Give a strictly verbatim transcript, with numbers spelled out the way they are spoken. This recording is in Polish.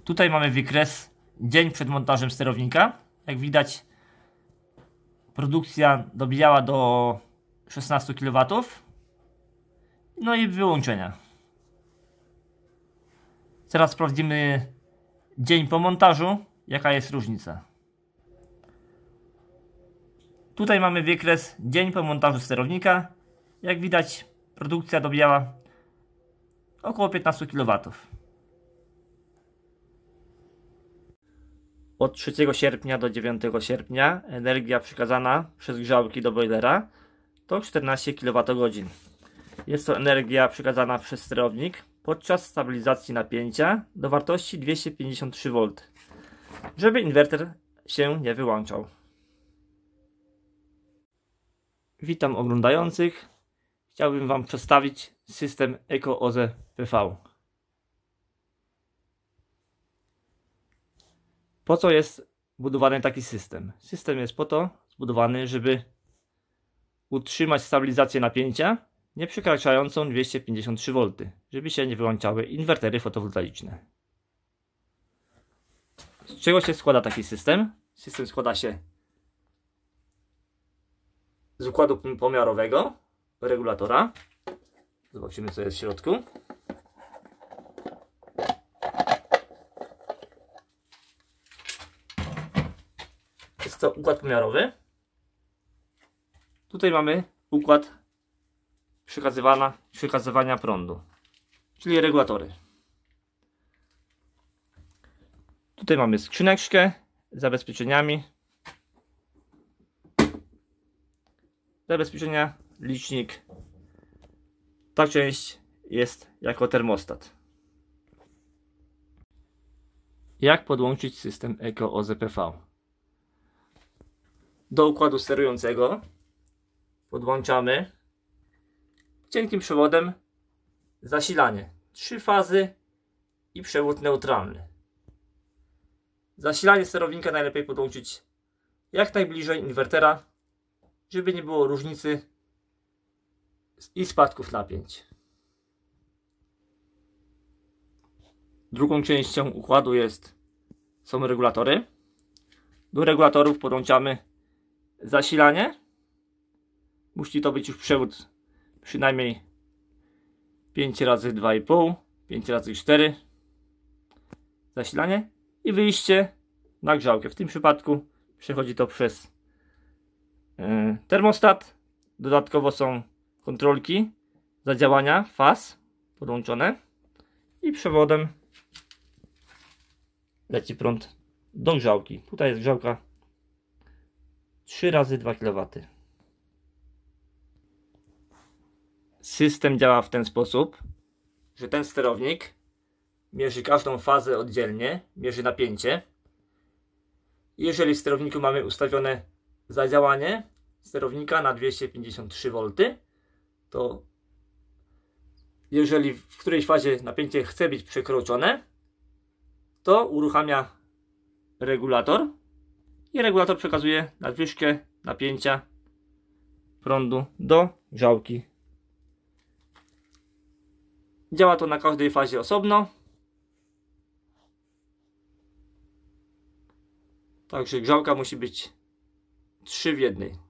Tutaj mamy wykres dzień przed montażem sterownika. Jak widać, produkcja dobijała do szesnastu kilowatów. No i wyłączenia. Teraz sprawdzimy dzień po montażu, jaka jest różnica. Tutaj mamy wykres dzień po montażu sterownika. Jak widać, produkcja dobijała około piętnastu kilowatów. Od trzeciego sierpnia do dziewiątego sierpnia energia przekazana przez grzałki do boilera to czternaście kilowatogodzin. Jest to energia przekazana przez sterownik podczas stabilizacji napięcia do wartości dwieście pięćdziesiąt trzy wolt, żeby inwerter się nie wyłączał. Witam oglądających. Chciałbym Wam przedstawić system EcoOZE P V. Po co jest budowany taki system? System jest po to zbudowany, żeby utrzymać stabilizację napięcia nie przekraczającą dwieście pięćdziesiąt trzy wolt, żeby się nie wyłączały inwertery fotowoltaiczne. Z czego się składa taki system? System składa się z układu pomiarowego, regulatora. Zobaczymy, co jest w środku. Jest to układ pomiarowy. Tutaj mamy układ przekazywania, przekazywania prądu, czyli regulatory. Tutaj mamy skrzyneczkę z zabezpieczeniami. Zabezpieczenia, licznik. Ta część jest jako termostat. Jak podłączyć system EcoOZE P V? Do układu sterującego podłączamy cienkim przewodem zasilanie. Trzy fazy i przewód neutralny. Zasilanie sterownika najlepiej podłączyć jak najbliżej inwertera, żeby nie było różnicy i spadków napięć. Drugą częścią układu jest, są regulatory. Do regulatorów podłączamy zasilanie. Musi to być już przewód przynajmniej pięć razy dwa i pół, pięć razy cztery. Zasilanie i wyjście na grzałkę. W tym przypadku przechodzi to przez yy, termostat. Dodatkowo są kontrolki zadziałania faz podłączone i przewodem leci prąd do grzałki. Tutaj jest grzałka trzy razy dwa kilowata. System działa w ten sposób, że ten sterownik mierzy każdą fazę oddzielnie, mierzy napięcie. Jeżeli w sterowniku mamy ustawione zadziałanie sterownika na dwieście pięćdziesiąt trzy wolt, to jeżeli w którejś fazie napięcie chce być przekroczone, to uruchamia regulator i regulator przekazuje nadwyżkę napięcia prądu do grzałki. Działa to na każdej fazie osobno. Także grzałka musi być trzy w jednej.